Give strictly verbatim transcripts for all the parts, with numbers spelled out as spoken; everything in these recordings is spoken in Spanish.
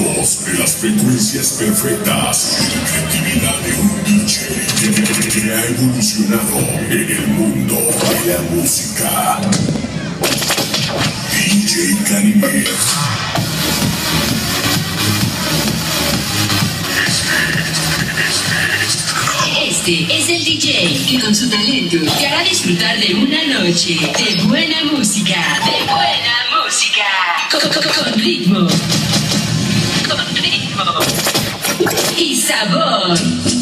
Dos de las frecuencias perfectas y la creatividad de un D J que, que ha evolucionado en el mundo de la música. D J Canimix. Este es el D J que con su talento te hará disfrutar de una noche de buena música, de buena música, con, con, con ritmo, con ritmo y sabor.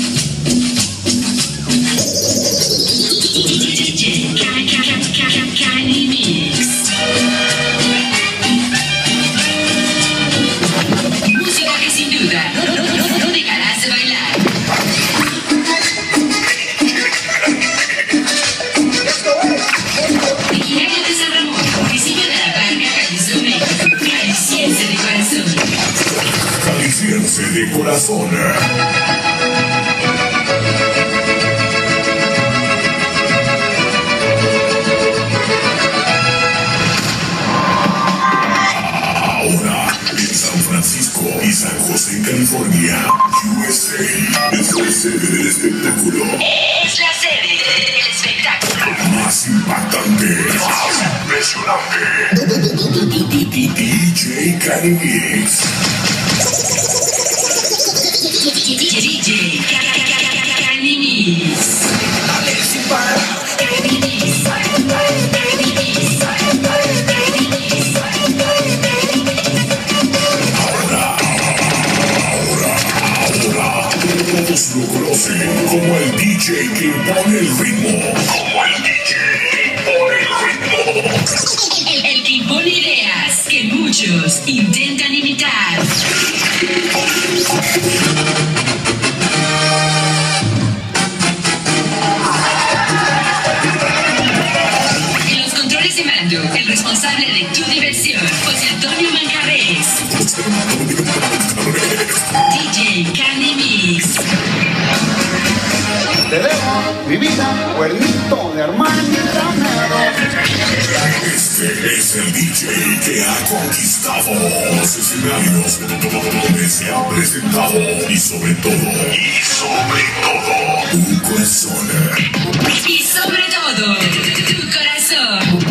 D J Canimix. Música que sin duda no, no, no, no dejarás de bailar. Originario de San Ramón, municipio de La Barca, Jalisco, México. Jalisciense de corazón. Jalisciense de corazón. Ahora en San Francisco y San José, California, U S A, es la sede del espectáculo. Es la sede del espectáculo Más impactante, más impresionante. D J Canimix. D J Canimix. Dale sin parar. Canimix. Ahora, ahora, ahora, todos lo conocen como el D J que impone el ritmo. Como el D J que impone el ritmo. El, el que impone ideas que muchos intentan imitar. En los controles de mando, el responsable de tu diversión, José Antonio Manjarres. D J Canimix. Te veo, mi vida, cuernito de hermano Este es el D J que ha conquistado los escenarios donde se ha presentado y sobre todo, y sobre todo, tu corazón. Y sobre todo, tu corazón.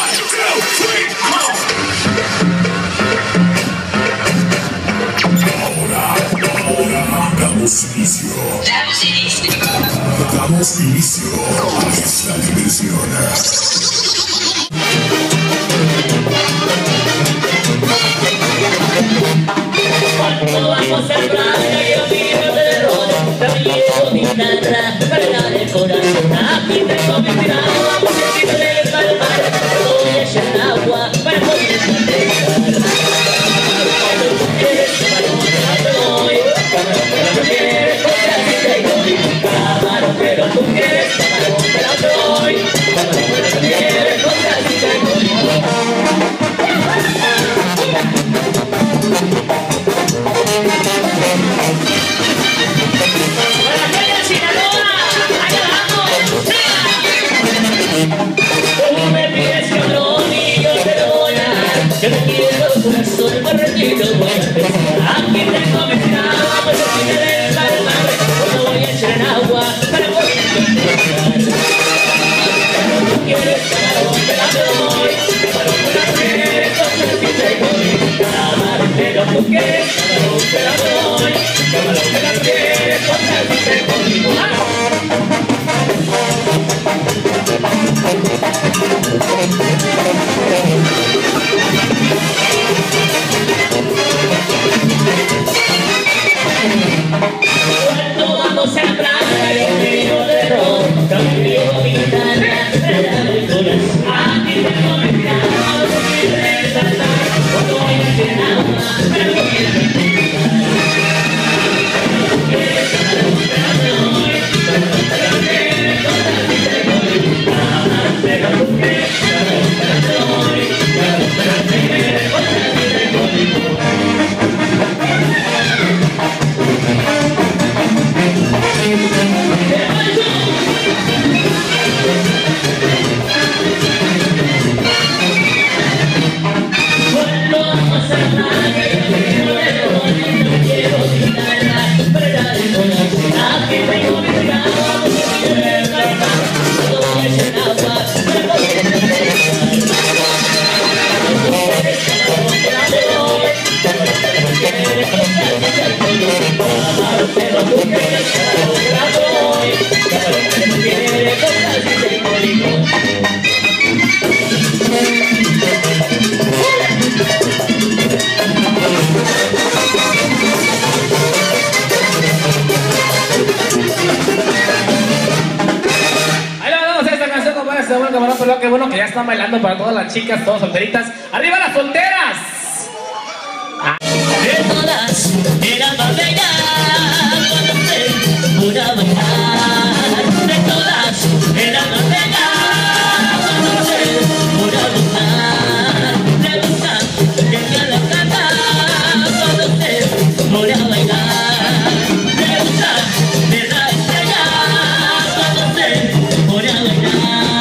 Ahora, ahora, damos inicio. Damos inicio. Damos inicio a esta diversión. Cuando vamos al playa y el vino de derrota, también llevo mi guitarra para dar el corazón. Aquí tengo mi tirado, vamos a tirarle el palmar, voy a echar agua para poder contestar. Cuando tú quieres, camarón, te la doy, camarón, pero no quieres, pues así te doy. Camarón, pero tú quieres, camarón, te la doy, camarón, pero no quieres, pues así te doy. Tú me pides cabrón y yo te lo voy a dar. Yo te quiero corazón, barretito voy a empezar. Aquí tengo mi tirado, vamos a tirarle el palmar. Lo voy a echar en agua para poder contestar. Camarón, tú quieres camarón, te la doy. Camarón, pero no quieres, cosas que te doy. Camarón, pero tú quieres camarón, te la doy. Camarón, pero no quieres, cosas que te doy. Cuando vamos a la playa y el vino de ron, también llevo mi guitarra para dar el corazón. Aquí tengo mi tirado, vamos a tirarle el palmar, cuando voy a echar agua para poder contestar. Cuando tú quieres camarón, te la doy, camarón, te la quieres, cosas así te doy. Camarón, pero tú quieres camarón, te la doy, camarón, te la quieres, cosas así te doy. Pero qué bueno que ya están bailando para todas las chicas, todas solteritas. ¡Arriba las solteras! Ah. De todas era más bella cuando se pudo bailar. De todas era más bella cuando se pudo bailar. Le gusta que se la canta cuando se pudo bailar. Le gusta ver la estrella cuando se pudo bailar.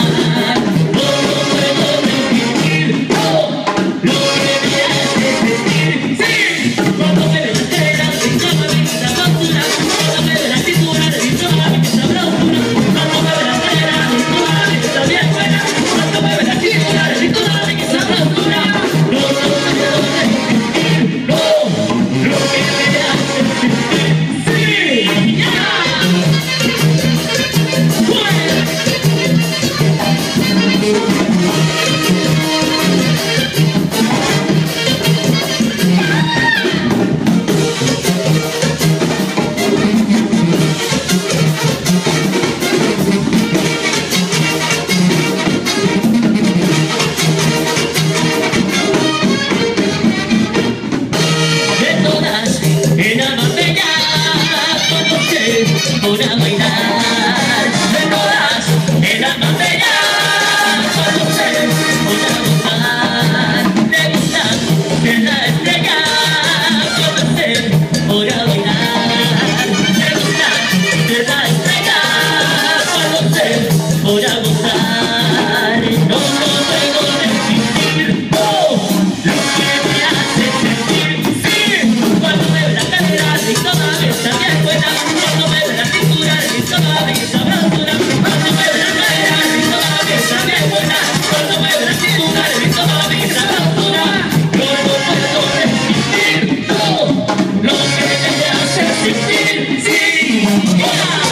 Una bailar de todas era más bella cuando se una gozar. Le gusta ver la estrella cuando se una bailar. Le gusta ver la estrella cuando se una gozar. No, no puedo resistir, no, lo que me hace sentir, sí, cuando me ve la cadera y toda vez también buena. Cuando me ve la cintura y toda mi sabrosura. Cuando me ve la cadera y toda mi también buena. Cuando me ve la cintura y toda mi sabrosura. Yo no puedo resistir todo lo que me hace sentir, sí, yeah.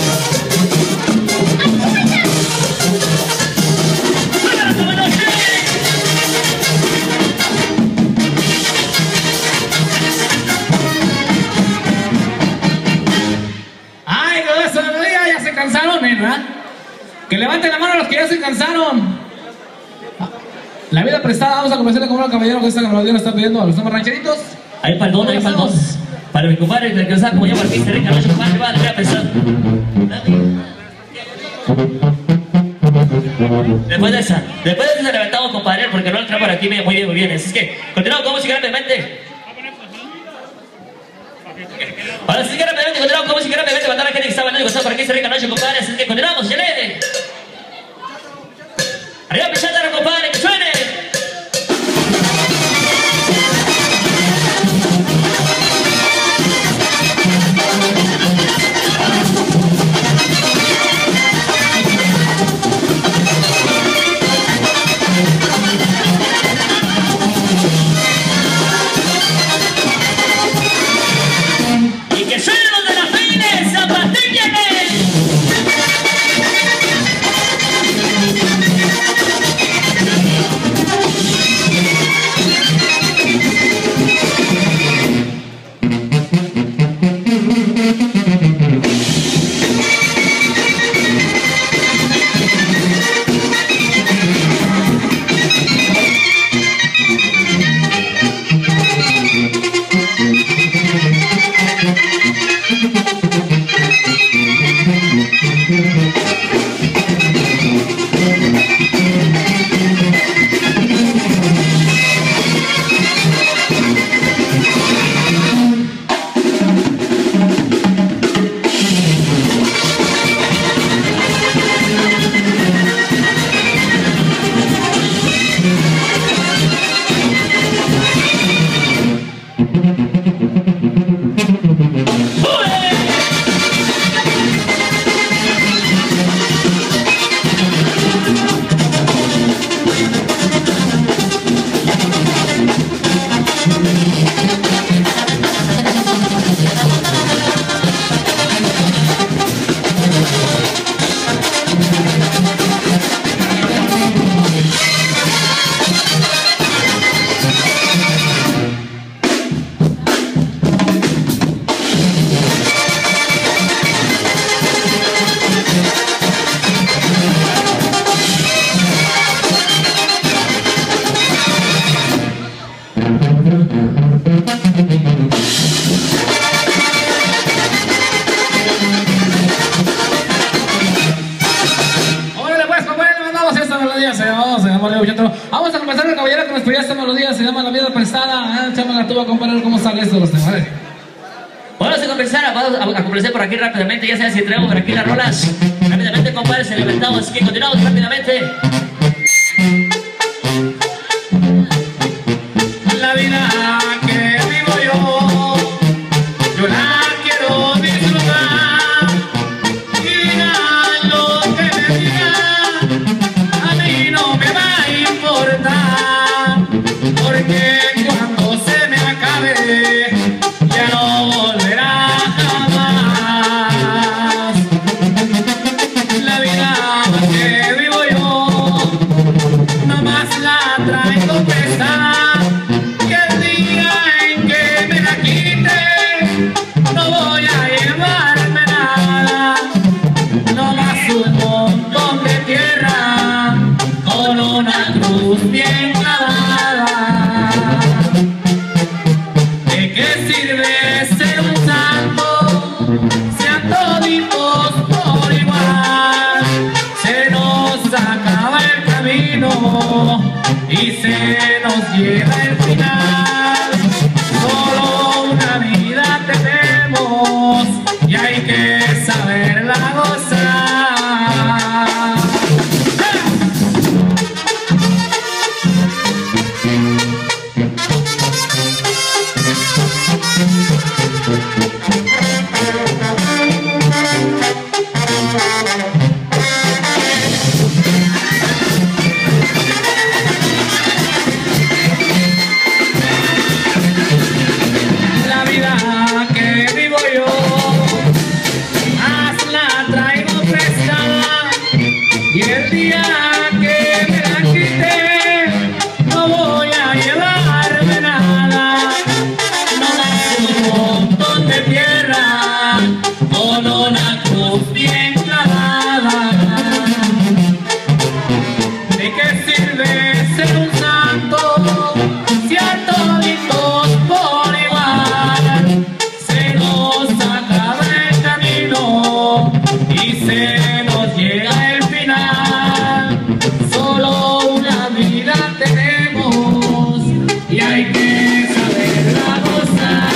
¿Cansaron, ¿verdad? Que levanten la mano los que ya se cansaron. La vida prestada, vamos a comenzar a comer al caballero que esta melodía nos está pidiendo a los demás rancheritos. Ahí para el don, ahí para el don. Para mi compadre, el que sabe cómo llama el mister Rica, no compadre, va, le voy a pensar. Después de esa, después de esa levantamos, compadre, porque no entra por aquí muy bien, muy bien. Así es que, continuamos con música rápidamente. Ahora sí que rápidamente continuamos con música rápidamente para toda la gente que está bailando y gozando por aquí esta rica noche, compadre. Así que continuamos, ¡yale! Arriba, pichátaro, compadre, que suene. Y que suene los de las peines, zapatíllame. pero ya esta melodía se llama La Vida Prestada. Ah, échame la tuba, compadre, cómo sale esto de los temas. Vale. Vamos a comenzar, vamos a, a comenzar por aquí rápidamente. Ya sabes si traemos por aquí las rolas. Rápidamente, compadre, se levantamos. Así que continuamos rápidamente. La vida que vivo yo, yo la quiero disfrutar. Y digan lo que me digan, a mí no me va a importar. Porque cuando se me acabe, ya no volverá jamás. La vida que vivo yo, nomás la traigo pesada. Que el día en que me la quite, no voy a llevarme nada. Nomás un montón de tierra con una cruz bien clavada. ¿De qué sirve ser un santo? Sean toditos por igual. Se nos acaba el camino y se nos lleva el final. Solo una vida tenemos y hay que saberla gozar. La vida que vivo yo, más la traigo prestada. Y el día que me la quite, no voy a llevarme nada. Nomás un montón de tierra con una cruz bien clavada. ¿De qué sirve ser un santo si a toditos por igual? Se nos acaba el camino y se nos llega el final. Solo una vida tenemos y hay que saberla gozar.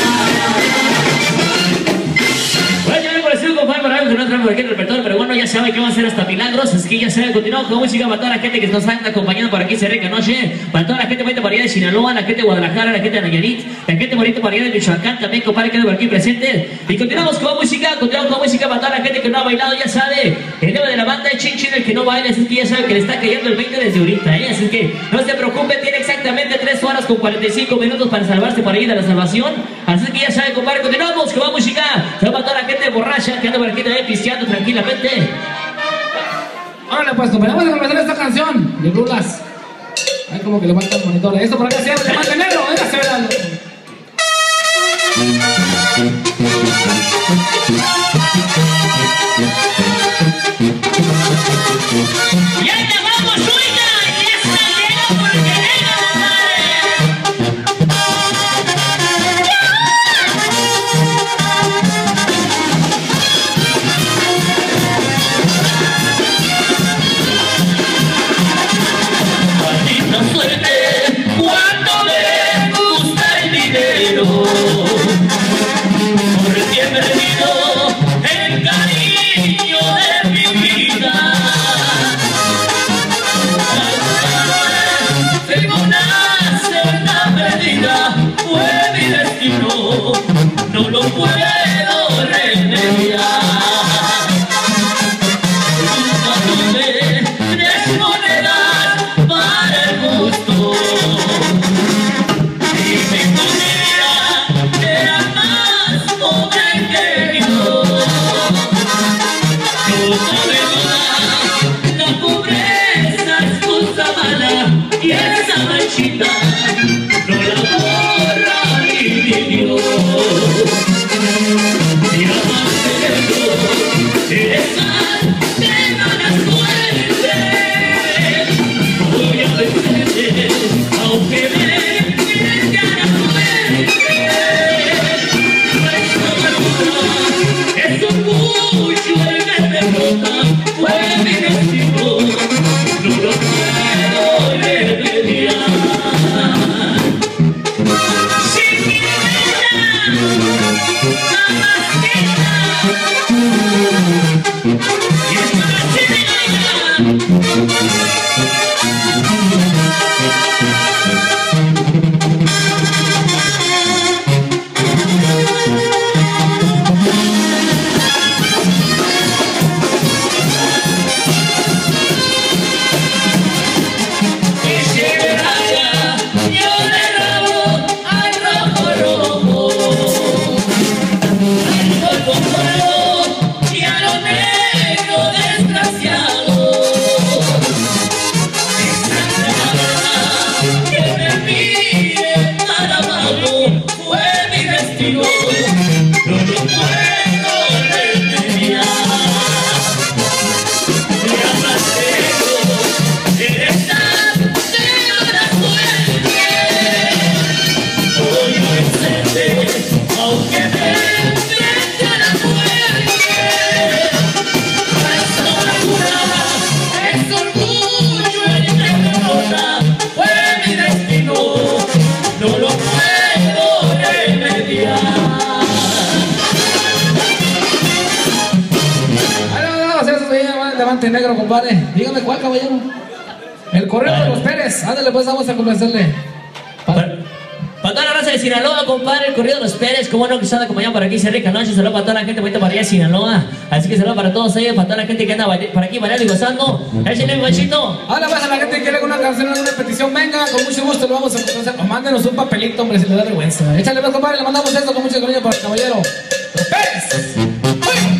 Bueno, yo me pareció, compadre, para algo que no entramos aquí en el repertorio, pero bueno, ya saben que vamos a hacer hasta milagros, así que ya saben, continuamos con música para toda la gente que nos está acompañando por aquí, se rica noche, para toda la gente bonita por allá de Sinaloa, la gente de Guadalajara, la gente de Nayarit, la gente bonita por allá de Michoacán, también, compadre, que anda por aquí presente. Y continuamos con música, continuamos con música para toda la gente que no ha bailado, ya sabe, el tema de la banda de Chin Chin, el que no baila, así que ya sabe que le está cayendo el veinte desde ahorita, ¿eh? Así que no se preocupe, tiene exactamente tres horas con cuarenta y cinco minutos para salvarse por ahí de la salvación, así que ya sabe, compadre, continuamos con música, se va para toda la gente borracha que anda por aquí también pisteando tranquilamente. Órale, pues, compadre, vamos a comenzar esta canción de Rulas. Ay, como que le falta el monitor. Esto por acá se llama Diamante Negro. Venga, se verá. ¡Y ahí te vamos, suya! ¡Y esta llega porque llega, maldita suerte, cuando me gusta el dinero, porque he perdido el cariño de mi vida. Tengo una senda perdida, fue mi destino, no lo puedo remediar. Nunca tuve tres monedas para el gusto, y mi comida era más pobre que yo. No cabe duda, la pobreza es cosa mala, y esa manchita no la borra ni Dios. Negro, compadre. Dígame cuál, caballero. El correo de los Pérez. Ándale, pues vamos a convencerle. Para, para toda la raza de Sinaloa, compadre, el corrido de los Pérez, como no que están acompañando por aquí, se rica noche, saludos para toda la gente bonita para allá de Sinaloa. Así que saludos para todos ellos, para toda la gente que anda por aquí bailando y gozando. Échale mi machito. Ahora vas a la gente que quiere una canción, alguna petición, venga, con mucho gusto lo vamos a conocer. O mándenos un papelito, hombre, si le da vergüenza. Échale, pues, compadre, le mandamos esto con mucho cariño para el caballero. Los Pérez. ¡Uy!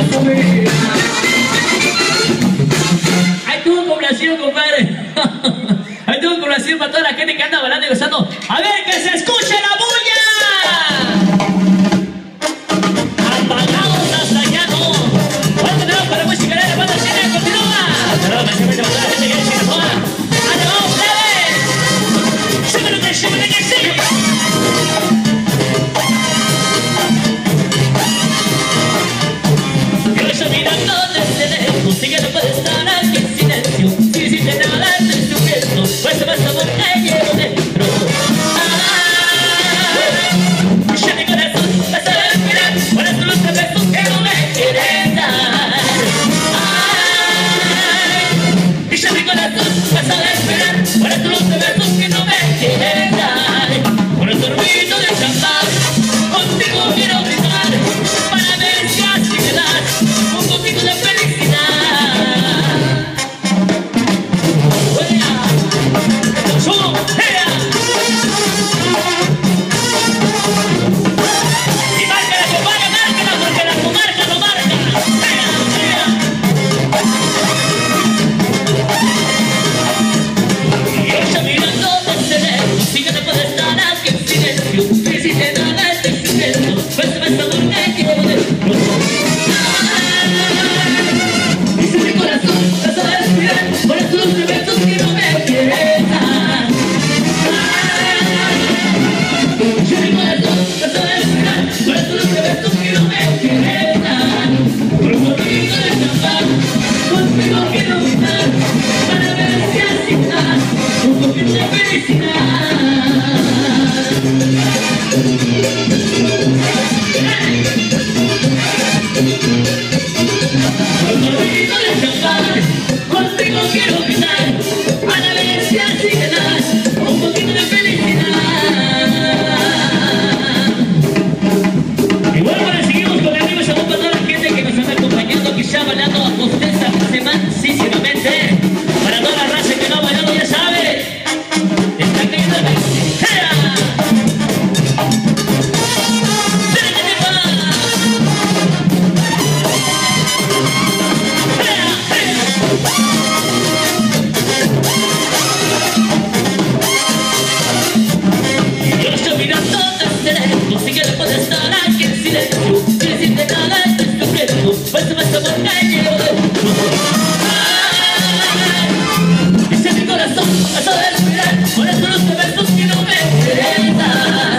Ahí tuvo población, compadre. decir para toda la gente que anda bailando y gozando. A ver, que se escuche la bulla. Apagados hasta allá no. Bueno, tenemos para música de la banda cine, continúa. Saludos, me siempre para toda la gente que viene Sinaloa. ¡Ande, vamos, ustedes! ¡Súbete, súbete, que sí! Yo estoy mirando desde lejos y que no puede estar aquí en silencio. Si hiciste nada estoy sufriendo, pues se me está por que llevo dentro. Ay, ya mi corazón vas a respirar, por eso los besos que no me quieren dar. Ay, ya mi corazón vas a respirar, por eso los besos que no me quieren dar. Con el sorbito de champán, contigo quiero brindar, para ver si así me das un poquito de felicidad. ¡Fuera! ¡Subo! ¡Ea! Y márcala, compadre, márcala, porque la comarca lo marca. ¡Ea! ¡Ea! Y ella mirando desde lejos, sí que no puede estar aquí en silencio. Que si te nada estoy sufriendo, pues se me está por que quiero dentro. Y si mi corazón vas a respirar, por eso los besos que no me quieren dar. Y si mi corazón vas a respirar, por eso los besos que no me quieren dar. Por un poquito de champán, contigo quiero brindar, para ver si así me das un poquito de felicidad. Con un poquito de champán, contigo quiero brindar, para ver si así me das un poquito de felicidad. Y bueno, ahora seguimos con el amigo Shabón para toda la gente que nos está acompañando, que ya bailando postemansísimamente. Para toda la raza que no ha bailado, ya sabe, está cayendo el baile. ¡Ea! ¡Vete, pa! ¡Ea! ¡Ea! Yo estoy mirando desde lejos, sí que no puedo estar aquí en silencio. Si decirte nada estoy sufriendo, pues se me está por que llevo dentro. Ay, dice mi corazón, vas a respirar, por eso los besos que no me quieren dar.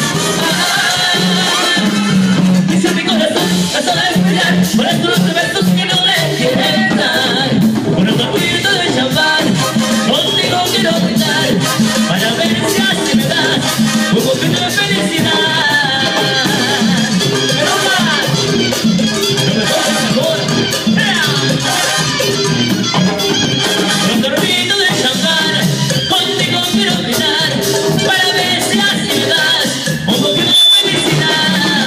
Ay, dice mi corazón, vas a respirar, por eso los besos que no me quieren dar. Con un poquito de champán, contigo quiero brindar, para ver si así me das un poquito de felicidad. Pero más, no me toques sabor. ¡Ea! Con un sorbito de champán, contigo quiero brindar, para ver si así me das un poquito de felicidad.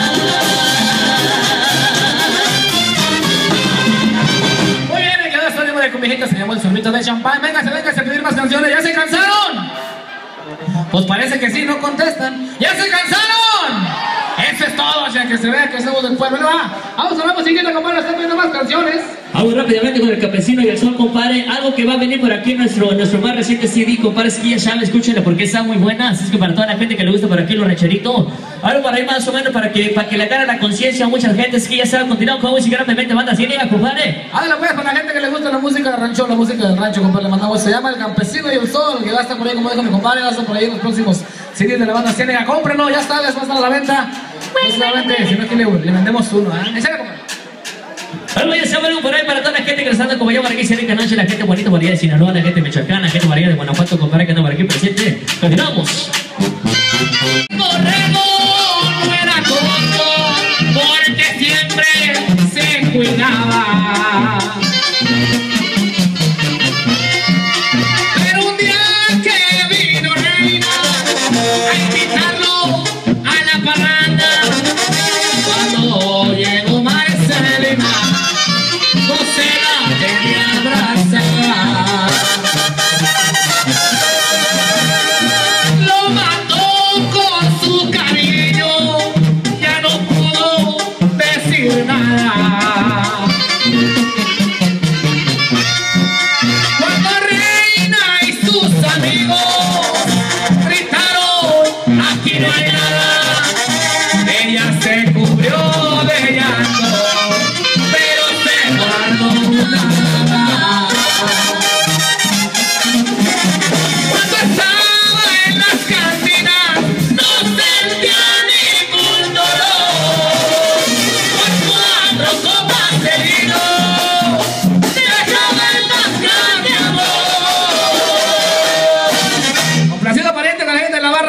Muy bien, me quedó esta demo de cobijita, se llamó el sorbito de champán. Véngase, véngase a pedir más canciones. ¿Ya se cansaron? Pues parece que sí, no contestan. ¡Ya se cansaron! Eso es todo, o sea, que se vea que somos del pueblo. Bueno, va, vamos a la siguiente, compadre, están viendo más canciones. Vamos rápidamente con el campesino y el sol, compadre. Algo que va a venir por aquí en nuestro, en nuestro más reciente C D, compadre. Es que ya saben, escúchenlo porque está muy buena. Así es que para toda la gente que le gusta por aquí los rancheritos, algo para ahí más o menos para que, para que le agarre la conciencia a mucha gente. Es que ya saben, continuamos con música rápidamente. Banda ciega, compadre. Hágale pues, para la gente que le gusta la música del rancho, la música del rancho, compadre, le mandamos. Se llama El Campesino y el Sol, que va a estar por ahí, como dijo mi compadre, va a estar por ahí en los próximos C Ds de la banda ciega. Cómprenlo, ya está, ya va a estar a la venta. Próximamente, si no, aquí le, le vendemos uno, ¿eh? ¿En serio, compadre? Bueno, ya saben, por ahí para toda la gente que nos anda como yo por aquí, se rica noche, la gente bonita por allá de Sinaloa, la gente michoacana, la gente por allá de Guanajuato, compadre, que anda por aquí presente. Continuamos. Borrego no era tonto, porque siempre se cuidaba. Pero un día que vino Reina a invitarlo a la parranda, cuando llegó Marcelina, no se la tenía abrazada. Lo mató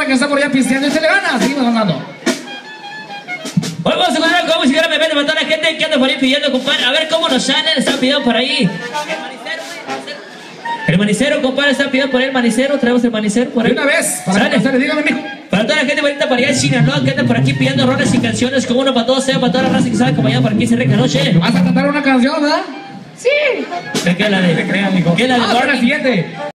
que está por allá pisteando y se le gana. Seguimos avanzando. Hoy vamos a continuar con música, me vende para toda la gente que anda por ahí pidiendo, compadre. A ver cómo nos sale, le están pidiendo por ahí. El manicero, el manicero, compadre, están pidiendo por ahí el manicero. Traemos el manicero por ahí. De una vez, para Sale. comenzar, dígame, mijo. Para toda la gente bonita para allá en Sinaloa, que anda por aquí pidiendo roles y canciones, como uno para todos, sea para toda la raza que sabe acompañado por aquí, se rica noche. ¿Vas a cantar una canción, verdad? Sí. ¿Qué es la de? Te crean, mijo. ¿Qué es la de Vamos a la Morning? siguiente.